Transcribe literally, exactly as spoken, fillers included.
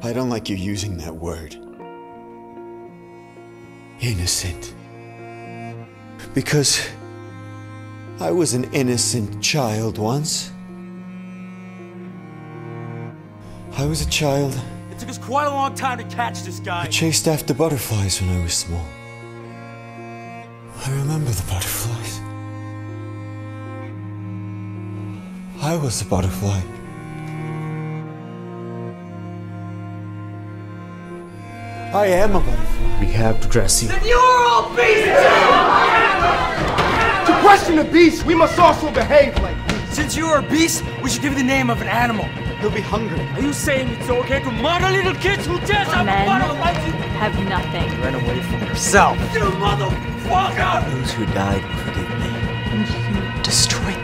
I don't like you using that word. Innocent. Because I was an innocent child once. I was a child. It took us quite a long time to catch this guy. I chased after butterflies when I was small. I remember the butterflies. I was a butterfly. I am a butterfly. We have to dress you. Then you're all beasts! To question a beast, we must also behave like beasts. Since you are a beast, we should give you the name of an animal. He'll be hungry. Are you saying it's okay to murder little kids who dare have Men a butterfly? have nothing. Run away from yourself. You motherfucker! Those who died will forgive me. And you destroyed